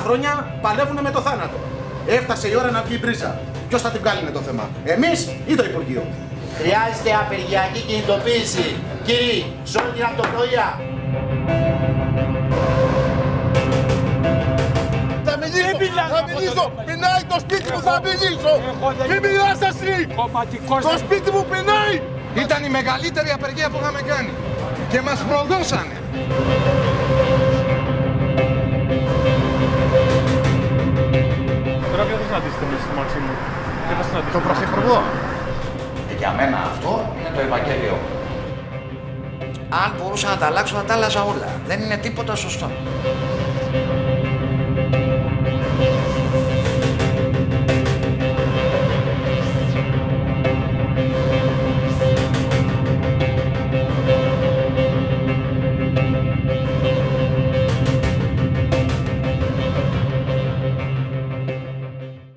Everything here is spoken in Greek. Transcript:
χρόνια παλεύουν με το θάνατο. Έφτασε η ώρα να βγει η μπρίζα. Ποιος θα την βγάλει είναι το θέμα, εμείς ή το Υπουργείο? Χρειάζεται απεργιακή κινητοποίηση, κύριοι, σε όλη την αυτοπλοεία. Θα μιλήσω, πεινάει το σπίτι μου, θα μιλήσω. Μην μιλάς εσύ, το σπίτι μου πεινάει. Ήταν η μεγαλύτερη απεργία που είχαμε κάνει και μας προδώσανε. Τώρα ποιο θα συναντήσετε μέσα στο Μαξίμου? Το Πρωθυπουργό. Για μένα αυτό είναι το Ευαγγέλιο. Αν μπορούσα να τα αλλάξω, θα τα άλλαζα όλα. Δεν είναι τίποτα σωστό.